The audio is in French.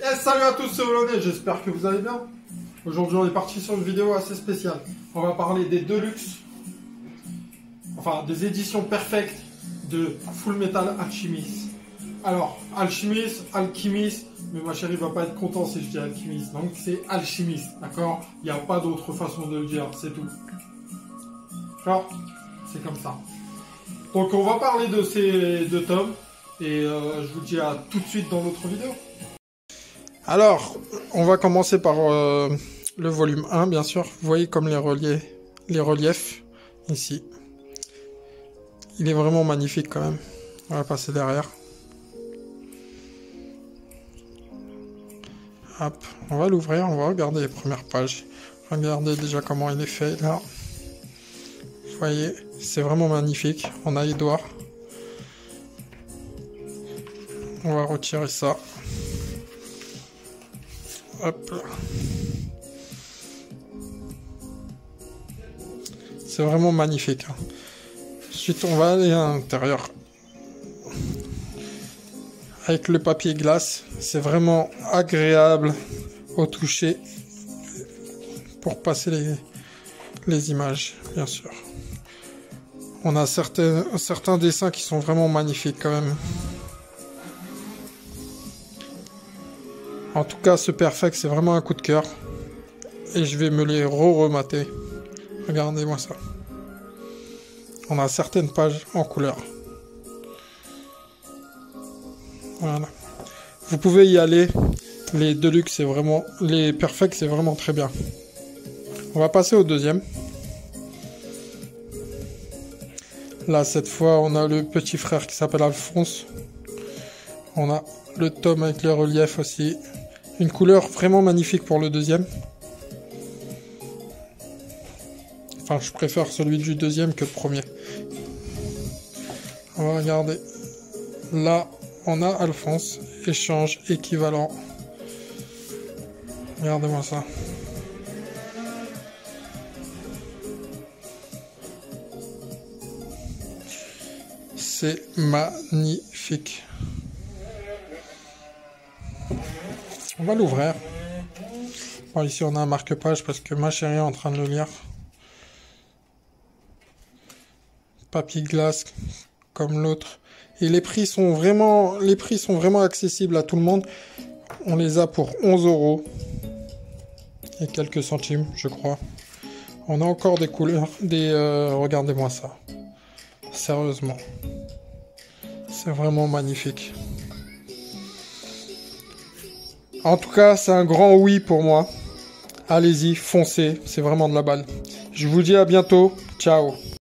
Et salut à tous, c'est Olonais, j'espère que vous allez bien. Aujourd'hui on est parti sur une vidéo assez spéciale. On va parler des Deluxe, enfin des éditions perfectes de Full Metal Alchemist. Alors, Alchemist, Alchemist, mais ma chérie va pas être contente si je dis Alchemist, donc c'est Alchemist, d'accord? Il n'y a pas d'autre façon de le dire, c'est tout. D'accord? C'est comme ça. Donc on va parler de ces deux tomes, et je vous dis à tout de suite dans notre vidéo. Alors, on va commencer par le volume 1, bien sûr. Vous voyez comme les reliefs ici. Il est vraiment magnifique quand même. On va passer derrière. Hop, on va l'ouvrir, on va regarder les premières pages. Regardez déjà comment il est fait là. Vous voyez, c'est vraiment magnifique. On a Edouard. On va retirer ça. Hop. C'est vraiment magnifique. Ensuite, on va aller à l'intérieur. Avec le papier glace, c'est vraiment agréable au toucher pour passer les images, bien sûr. On a certains dessins qui sont vraiment magnifiques quand même. En tout cas, ce Perfect, c'est vraiment un coup de cœur. Et je vais me les remater. Regardez-moi ça. On a certaines pages en couleur. Voilà. Vous pouvez y aller. Les Deluxe, c'est vraiment... Les Perfect, c'est vraiment très bien. On va passer au deuxième. Là, cette fois, on a le petit frère qui s'appelle Alphonse. On a le tome avec les reliefs aussi. Une couleur vraiment magnifique pour le deuxième. Enfin, je préfère celui du deuxième que le premier. On va regarder. Là, on a Alphonse. Échange équivalent. Regardez-moi ça. C'est magnifique. On va l'ouvrir. Bon, ici, on a un marque-page parce que ma chérie est en train de le lire. Papier glace comme l'autre. Et les prix sont vraiment accessibles à tout le monde. On les a pour 11 € et quelques centimes, je crois. On a encore des couleurs, regardez-moi ça. Sérieusement. C'est vraiment magnifique. En tout cas, c'est un grand oui pour moi. Allez-y, foncez, c'est vraiment de la balle. Je vous dis à bientôt. Ciao.